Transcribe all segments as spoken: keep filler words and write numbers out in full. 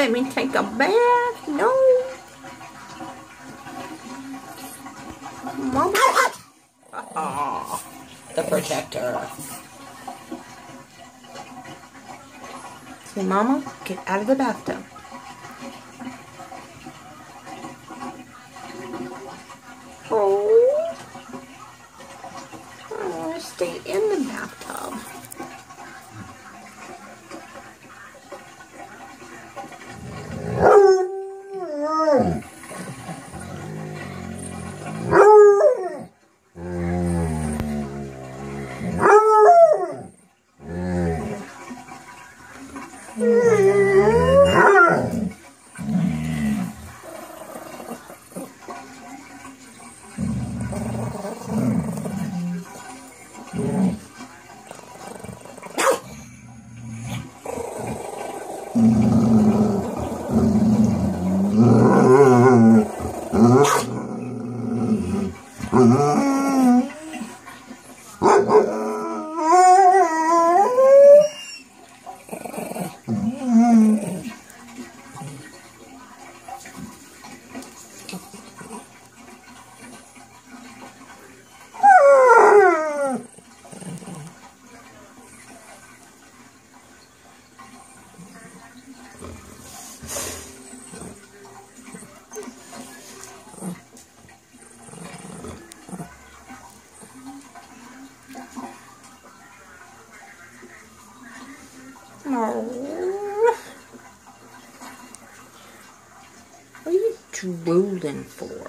let me take a bath? No. Mama. Oh, the protector. See, Mama, get out of the bathtub. Oh, I want to stay in the bathtub. Oh. What are you drooling for?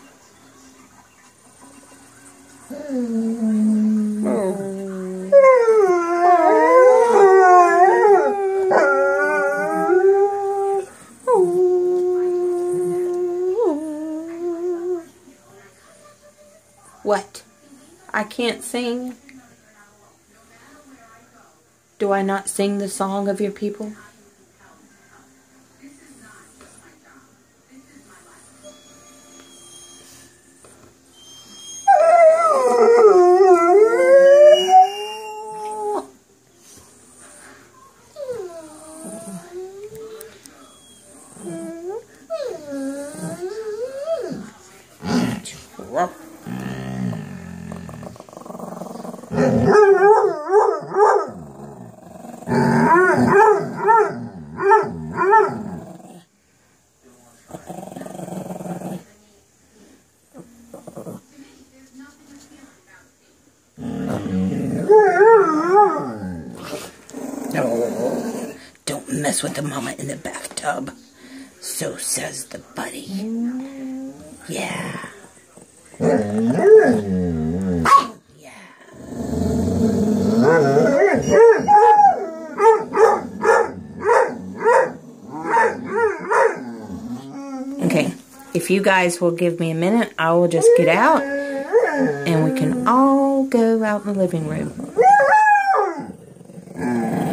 What? I can't sing? Do I not sing the song of your people? No, don't mess with the mama in the bathtub. So says the buddy. Yeah. Yeah. Okay, if you guys will give me a minute, I will just get out and we can all go out in the living room.